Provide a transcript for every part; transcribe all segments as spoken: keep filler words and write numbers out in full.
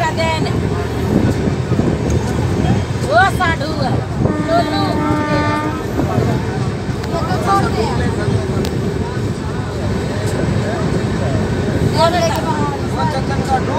का देन वो साधु है लोलू ये तो छोड़ दे ये लेके वो चक्कर काटो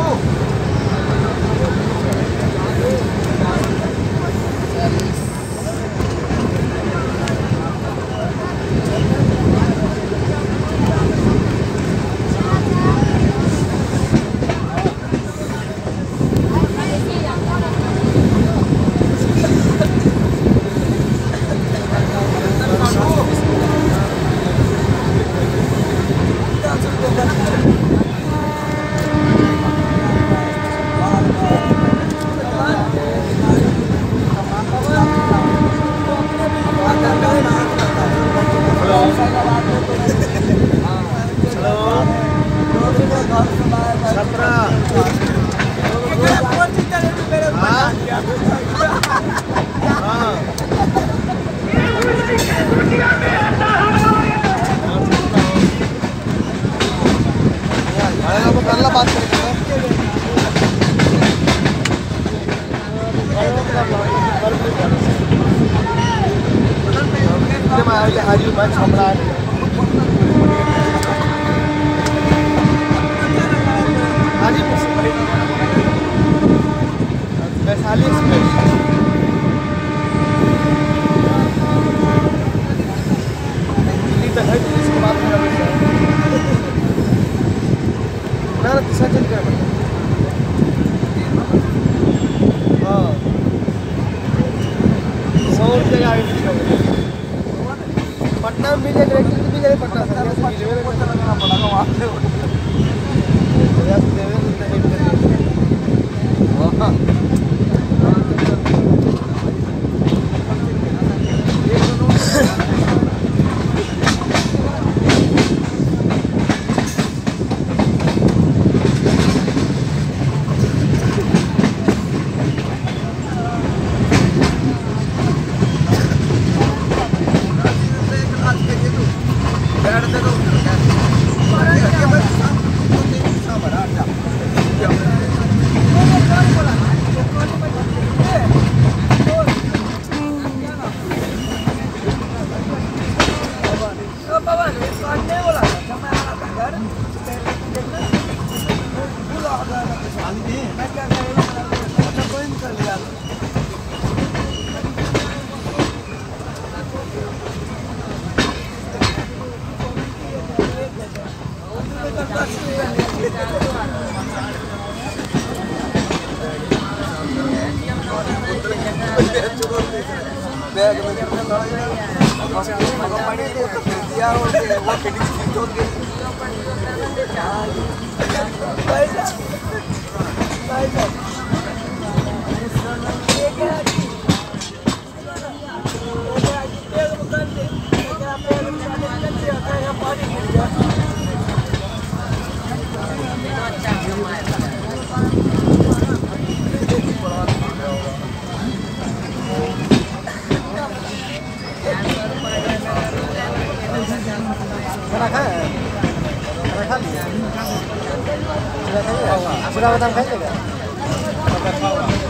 Hari Ban Samrat Hari Waisaali Express Delhi तक है इसके बाद मेरा बस ना ना किसान चल कर हाँ सौ रुपये का आइडिया पटना में मिले डायरेक्ट भी जाए पटना से रेलवे में पटना लगाना पड़ेगा वहां से प्रयास देवे उतना हिट कर वाह बैग में पानी दिया और वो फिटिंग छोड़ के sudah datang kayaknya enggak?